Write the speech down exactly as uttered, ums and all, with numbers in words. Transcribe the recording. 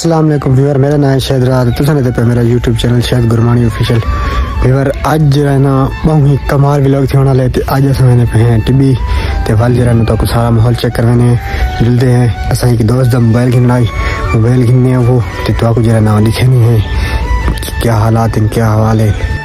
अस्सलाम वालेकुम व्यूअर, मेरा नाम है शाहिद रात। तुसां ने पे मेरा YouTube channel Shahid Gurmani official. Viewer अज जो ना बहुत ही कमाल व्लॉग थी होने लगे। अज अस पे हैं टिब्बी ते वल जो ना तो सारा माहौल चेक करवाने मिलते हैं। असा एक दोस्त का मोबाइल गिनना मोबाइल गिनने वो तो जो ना लिखे नहीं है क्या हालात हैं क्या हवाले।